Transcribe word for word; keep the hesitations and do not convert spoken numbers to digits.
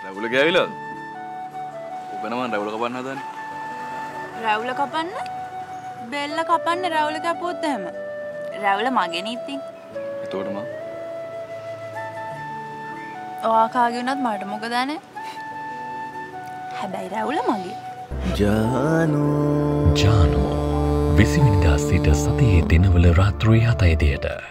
රැවුල ගෑවිලාද? ඔබ නම් රැවුල කපන්න හදන්නේ. රැවුල කපන්න? බෙල්ල කපන්න රැවුල කපුවොත් එහෙම. රැවුල මගේ නීතින්. එතකොට මම ඔයා කාගේ වුණත් මට මොකද අනේ? හැබැයි රැවුල මගේ. ජානෝ ජානෝ විසි වෙනිදා සිට සතියේ දිනවල රාත්‍රී හතයි ට